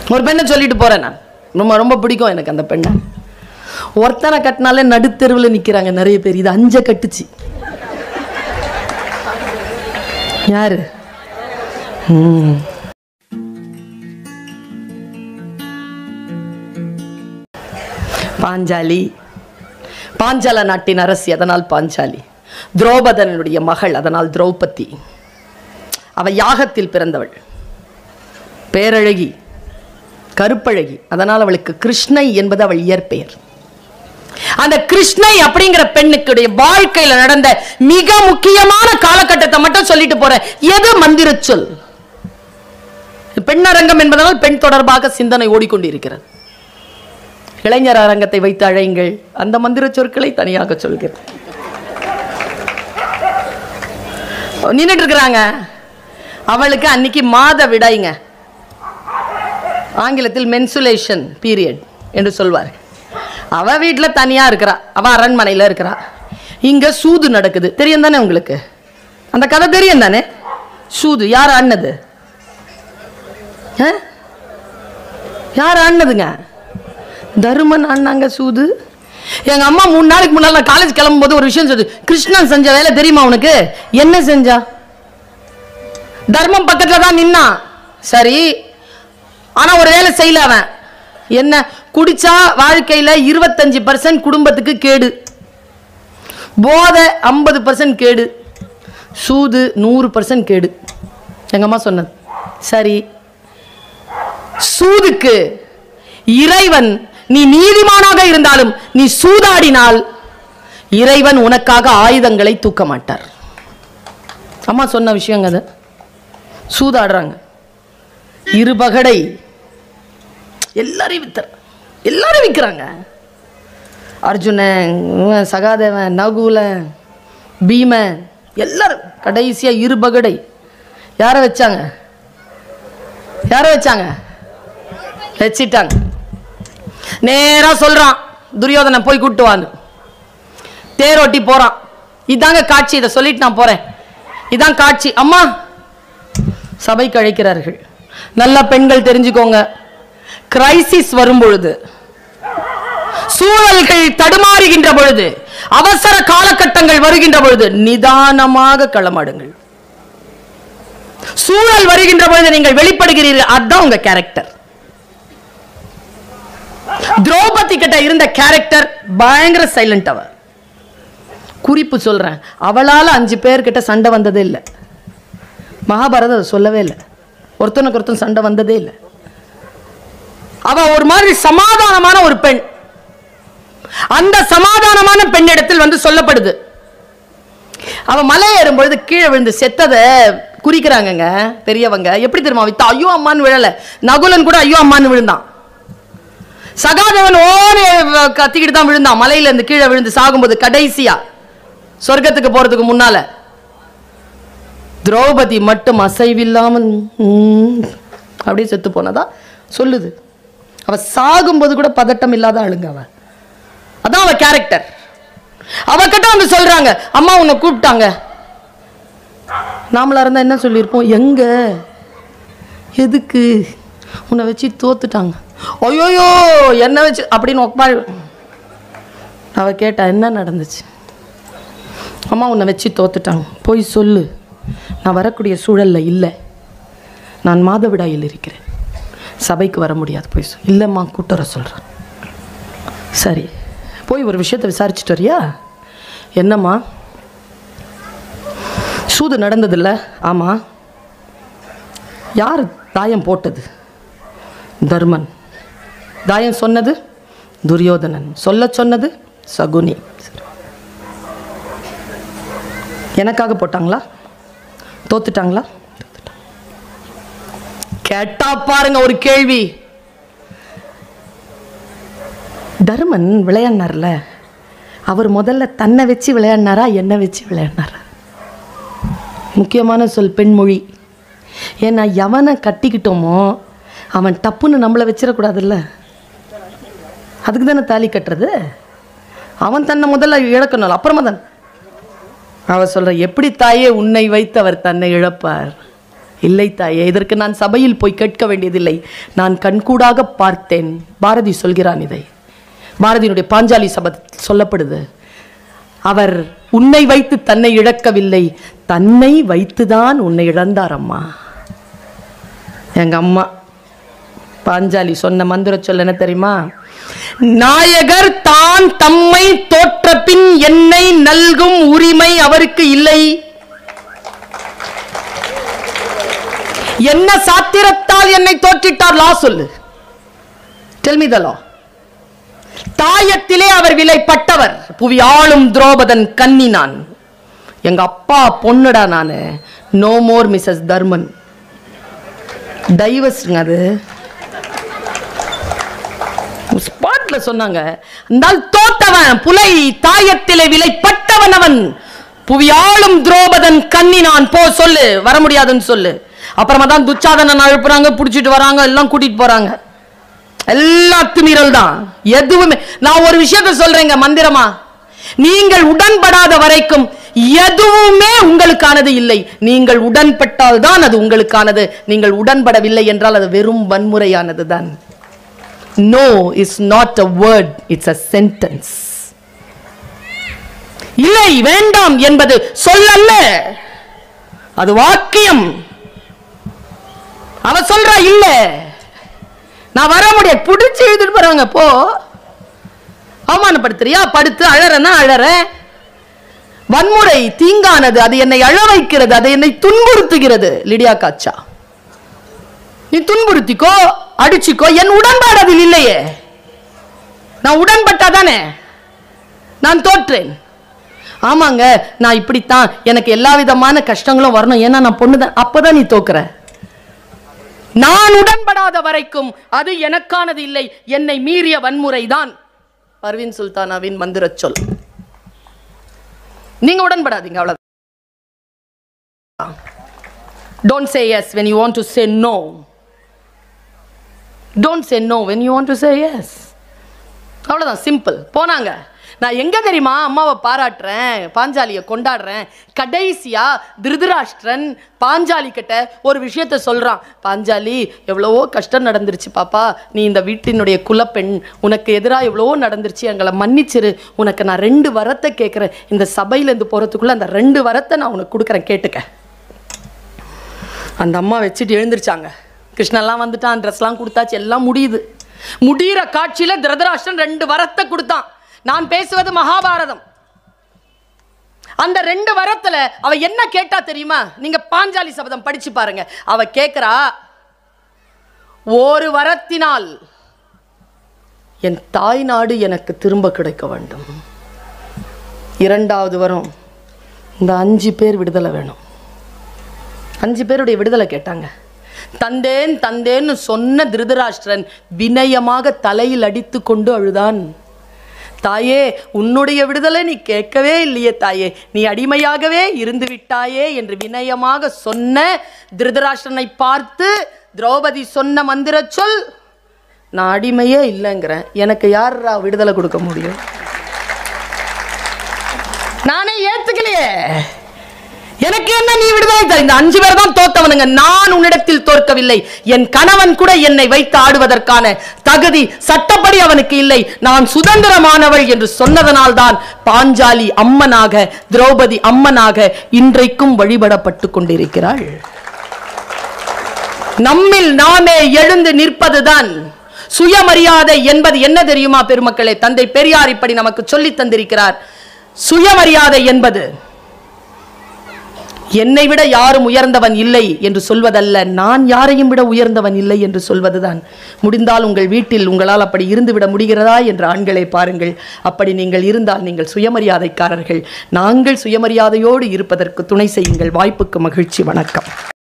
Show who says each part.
Speaker 1: ஒரு பெண்ணை சொல்லிட்டு போறேன் நான், ரொம்ப ரொம்ப பிடிக்கும் எனக்கு அந்த பெண்ணை. ஒருத்தனை கட்டினாலே நடுத்தெருவில் நிற்கிறாங்க நிறைய பேர். இது 5 கட்டுச்சு. யாரு? பாஞ்சாலி, பாஞ்சால நாட்டின் அரசி, அதனால் பாஞ்சாலி. திரௌபதனுடைய மகள், அதனால் திரௌபதி. அவ யாகத்தில் பிறந்தவள், பேரழகி, கருப்பழகி, அதனால் அவளுக்கு கிருஷ்ணை என்பது அவள் இயற்பெயர். அந்த கிருஷ்ணை அப்படிங்கிற பெண்ணுடைய வாழ்க்கையில நடந்த மிக முக்கியமான காலகட்டத்தை மட்டும் சொல்லிட்டு போற. எது மந்திர சொல்? பெண்ணரங்கம் என்பதனால் பெண் தொடர்பாக சிந்தனை ஓடிக்கொண்டிருக்கிறது. இளைஞர் அரங்கத்தை வைத்து அழையுங்கள், அந்த மந்திர சொற்களை தனியாக சொல்கிறேன். நின்றுட்டு இருக்கிறாங்க. அவளுக்கு அன்னைக்கு மாத விடாய்ங்க, ஆங்கிலத்தில் மென்சுலேஷன் பீரியட் என்று சொல்வார். அவ வீட்டில் தனியா இருக்கிறா, அவ அரண்மனையில் இருக்கிறா. இங்க சூது நடக்குது, தெரியும் தானே உங்களுக்கு? அந்த கதை தெரியும் தானே? சூது யார் ஆனது? யார் ஆனதுங்க? தருமன் ஆனாங்க சூது. எங்க அம்மா 3 நாளைக்கு முன்னால காலேஜ் கிளம்பும் போது ஒரு விஷயம் சொல்லுது. கிருஷ்ணன் செஞ்ச வேலை தெரியுமா உனக்கு? என்ன செஞ்சா? தர்மம் பக்கத்துல தான் நின்னா, சரி, ஆனா ஒரு வேலை செய்யல அவன். என்ன? குடிச்சா வாழ்க்கையில 25% குடும்பத்துக்கு கேடு, போதை 50% கேடு, சூது 100% கேடு. எங்க அம்மா சொன்னது சரி. சூதுக்கு இறைவன், நீ நீதிமானாக இருந்தாலும் நீ சூதாடினால் இறைவன் உனக்காக ஆயுதங்களை தூக்க மாட்டார். அம்மா சொன்ன விஷயங்க அது. சூதாடுறாங்க, 2 பகடை, எல்லாரையும் வித்தர், எல்லாரும் விற்கிறாங்க. அர்ஜுனன், சகாதேவன், நகுலன், பீமன், எல்லாரும். கடைசியா 2 பகடை யாரை வச்சாங்க? யாரை வச்சாங்க? வச்சிட்டாங்க. நேரா சொல்றான் துரியோதனை போய் கூட்டுவான்னு. தேரோட்டி போறான். இதாங்க காட்சி, இதை சொல்லிட்டு நான் போறேன். இதான் காட்சி. அம்மா சபைக்கு அழைக்கிறார்கள். நல்ல பெண்கள் தெரிஞ்சுக்கோங்க, கிரைசிஸ் வரும் பொழுது, சூழல்கள் தடுமாறுகின்ற பொழுது, அவசர காலகட்டங்கள் வருகின்ற பொழுது நிதானமாக களமாடுங்கள். சூழல் வருகின்ற பொழுது நீங்கள் வெளிப்படுகிறீர்கள், அதுதான் உங்க கேரக்டர். திரௌபதி கிட்ட இருந்த கேரக்டர் பயங்கர சைலண்ட். அவ குறிப்பு சொல்றேன், அவளால 5 பேர்கிட்ட சண்டை வந்ததே இல்லை. மகாபாரதம் சொல்லவே இல்லை, ஒருத்தனுக்கு ஒருத்தன் சண்டை வந்ததே இல்லை. அவ ஒரு மாதிரி சமாதானமான ஒரு பெண். அந்த சமாதானமான பெண்ணிடத்தில் வந்து சொல்லப்படுது, அவ மலை ஏறும் பொழுது கீழே விழுந்து செத்ததை குறிக்கிறாங்க பெரியவங்க. எப்படி தெரியுமா வித்தா? ஐயோ அம்மான்னு விழல, நகுலன் கூட ஐயோ அம்மான்னு விழுந்தான். சகாதேவன் ஓடி கத்திக்கிட்டு தான் விழுந்தான், மலையில இருந்து கீழே விழுந்து சாகும்போது. கடைசியா சொர்க்கத்துக்கு போறதுக்கு முன்னால திரௌபதி மட்டும் அசைவில்லாமல் அப்படியே செத்து போனதா சொல்லுது. அவ சாகும்போது கூட பதட்டம் இல்லாத ஆளுங்க அவ. அதான் அவ கேரக்டர். அவகிட்ட வந்து சொல்றாங்க, அம்மா உன்னை கூப்பிட்டாங்க. நாமளா இருந்தா என்ன சொல்லியிருப்போம்? எங்க, எதுக்கு, உன்னை வச்சு தோத்துட்டாங்க, ஐயோயோ என்ன வச்சு அப்படின்னு ஒப்பாள். அவ கேட்டா என்ன நடந்துச்சு? அம்மா உன்னை வச்சு தோத்துட்டாங்க, போய் சொல்லு, நான் வரக்கூடிய சூழல்ல இல்லை, நான் மாதவிடாயில் இருக்கிறேன், சபைக்கு வர முடியாது, போய் சொல். இல்லைம்மா கூட்டு வர சொல்கிறேன். சரி, போய் ஒரு விஷயத்தை விசாரிச்சுட்டு வரியா? என்னம்மா? சூது நடந்ததில்ல? ஆமாம். யார் தாயம் போட்டது? தர்மன். தாயம் சொன்னது துரியோதனன். சொல்ல சொன்னது சகுனி. எனக்காக போட்டாங்களா? தோத்துட்டாங்களா? கேட்டா பாருங்க ஒரு கேள்வி. தர்மன் விளையாடினார்ல, அவர் முதல்ல தன்னை வச்சு விளையாடினாரா என்ன வச்சு விளையாடினாரா? முக்கியமான சொல் பெண்மொழி. ஏன்னா எவனை கட்டிக்கிட்டோமோ அவன் டப்புன்னு நம்மளை வச்சிடக்கூடாதுல்ல, அதுக்கு தானே தாலி கட்டுறது. அவன் தன்னை முதல்ல இழக்கணும், அப்புறமா தான் அவ சொல்ற. எப்படி தாயே உன்னை வைத்து அவர் தன்னை இழப்பார்? இல்லை தாயே, இதற்கு நான் சபையில் போய் கேட்க வேண்டியதில்லை, நான் கண்கூடாக பார்த்தேன். பாரதி சொல்கிறான் இதை. பாரதியினுடைய பாஞ்சாலி சபதத்தில் சொல்லப்படுது, அவர் உன்னை வைத்து தன்னை இழக்கவில்லை, தன்னை வைத்துதான் உன்னை இழந்தார் அம்மா. எங்க அம்மா பாஞ்சாலி சொன்ன மந்திர சொல் என்ன தெரியுமா? நாயகர் தான் தம்மை தோற்ற பின் என்னை நல்கும் உரிமை அவருக்கு இல்லை. என்ன சாத்திரத்தால் என்னை தோற்றிட்டார்? லா சொல்லு. Tell me the law. தாயத்திலே அவர் விலைப்பட்டவர். புவி ஆளும் திரௌபதன் கன்னி நான். எங்க அப்பா பொண்ணுடா நானு. No more Mrs Dharman. டைவர்ஸ்ங்க அது. ஸ்பாட்ல சொன்னாங்க, தோத்தவன் புலை தாயத்திலே விலைப்பட்டவன் அவன். புவி ஆளும் திரௌபதன் கன்னி நான். போ சொல்லு, வர முடியாதுன்னு சொல்லு. அப்புறமா தான் துச்சாதனன் அழுப்புறாங்க, பிடிச்சிட்டு வராங்க, எல்லாம் கூட்டிட்டு போறாங்க. எல்லா அத்துமீறல் தான். எதுவுமே நான் ஒரு விஷயத்தை சொல்றேங்க மந்திரமா, நீங்கள் உடன்படாத வரைக்கும் எதுவுமே உங்களுக்கானது இல்லை. நீங்கள் உடன்பட்டால் தான் அது உங்களுக்கானது. நீங்கள் உடன்படவில்லை என்றால் அது வெறும் வன்முறையானது தான். No is not a word, it's a sentence. இல்லை வேண்டாம் என்பது சொல்லல்ல, அது வாக்கியம். அவ சொல்றா இல்ல நான் வர முடியாது, பிடிச்சு எழுதிட்டு போறாங்க. போ, அவமானப்படுத்துறியா? படுத்து அழறனா அழற. வன்முறை தீங்கானது, அது என்னை அழ வைக்கிறது, அது என்னை துன்புறுத்துகிறது. லிடியா காச்சா, நீ துன்புறுத்திக்கோ, அடிச்சுக்கோ, என் உடன்பாடு அதில் இல்லையே. நான் உடன்பட்டாதானே நான் தோற்றேன். ஆமாங்க, நான் இப்படித்தான், எனக்கு எல்லா விதமான கஷ்டங்களும் வரணும், ஏன்னா நான் பொண்ணுதான். அப்பதான் நீ தோக்குற. நான் உடன்படாத வரைக்கும் அது எனக்கானது இல்லை. என்னை மீறிய வன்முறை தான் பர்வீன் சுல்தானாவின் மந்திர சொல். நீங்க உடன்படாதீங்க, அவ்வளவுதான். Don't say yes when you want to say no. Don't say no when you want to say yes. அவ்வளவுதான், சிம்பிள். போனாங்க. நான் எங்க தெரியுமா அம்மாவை பாராட்டுறேன், பாஞ்சாலியை கொண்டாடுறேன். கடைசியா திருதராஷ்டிரன் பாஞ்சாலி கிட்ட ஒரு விஷயத்த சொல்றான். பாஞ்சாலி, எவ்வளவோ கஷ்டம் நடந்துருச்சு பாப்பா, நீ இந்த வீட்டினுடைய குலப்பெண், உனக்கு எதிராக எவ்வளவோ நடந்துருச்சு, எங்களை மன்னிச்சிரு. உனக்கு நான் 2 வரத்தை கேட்கிறேன். இந்த சபையிலேருந்து போறதுக்குள்ள அந்த 2 வரத்தை நான் உனக்கு கொடுக்குறேன், கேட்டுக்க. அந்த அம்மா வச்சுட்டு எழுந்திருச்சாங்க. கிருஷ்ணெல்லாம் வந்துட்டான், ட்ரெஸ்லாம் கொடுத்தாச்சு, எல்லாம் முடியுது. முடிகிற காட்சியில திருதராஷ்டிரன் 2 வரத்தை கொடுத்தான். நான் பேசுவது மகாபாரதம். அந்த 2 வரத்துல அவ என்ன கேட்டா தெரியுமா? நீங்க பாஞ்சாலி சபதம் படிச்சு பாருங்க. அவ கேட்கிறா, ஒரு வரத்தினால் என் தாய் நாடு எனக்கு திரும்ப கிடைக்க வேண்டும். 2வது வரம், இந்த 5 பேர் விடுதலை வேணும். 5 பேருடைய விடுதலை கேட்டாங்க. தந்தேன் தந்தேன்னு சொன்ன திருதராஷ்டிரன் வினயமாக தலையில் அடித்து கொண்டு அழுதான். தாயே, உன்னுடைய விடுதலை நீ கேட்கவே இல்லையே தாயே, நீ அடிமையாகவே இருந்து விட்டாயே என்று வினயமாக சொன்ன திருதராஷ்டிரனை பார்த்து திரௌபதி சொன்ன மந்திர சொல், நான் அடிமையே இல்லைங்கிறேன், எனக்கு யாரா விடுதலை கொடுக்க முடியும்? நானே ஏத்துக்கலையே, எனக்கு என்ன நீ விடுதலை தர? இந்த 5 பேர் தான் தோத்தவனுங்க. நான் உன்னிடத்தில் தோற்கவில்லை. என் கணவன் கூட என்னை வைத்து ஆடுவதற்கான தகுதி சட்டப்படி அவனுக்கு இல்லை. நான் சுதந்திரமானவள் என்று சொன்னதனால் தான் பாஞ்சாலி அம்மனாக, திரௌபதி அம்மனாக இன்றைக்கும் வழிபடப்பட்டு கொண்டிருக்கிறாள். நம்மில் நாமே எழுந்து நிற்பதுதான் சுயமரியாதை என்பது. என்ன தெரியுமா பெருமக்களே? தந்தை பெரியார் இப்படி நமக்கு சொல்லி தந்திருக்கிறார். சுயமரியாதை என்பது என்னை விட யாரும் உயர்ந்தவன் இல்லை என்று சொல்வதல்ல, நான் யாரையும் விட உயர்ந்தவன் இல்லை என்று சொல்வதுதான். முடிந்தால் உங்கள் வீட்டில் உங்களால் அப்படி இருந்துவிட முடிகிறதா என்று ஆண்களை பாருங்கள். அப்படி நீங்கள் இருந்தால் நீங்கள் சுயமரியாதைக்காரர்கள். நாங்கள் சுயமரியாதையோடு இருப்பதற்கு துணை செய்யுங்கள். வாய்ப்புக்கு மகிழ்ச்சி. வணக்கம்.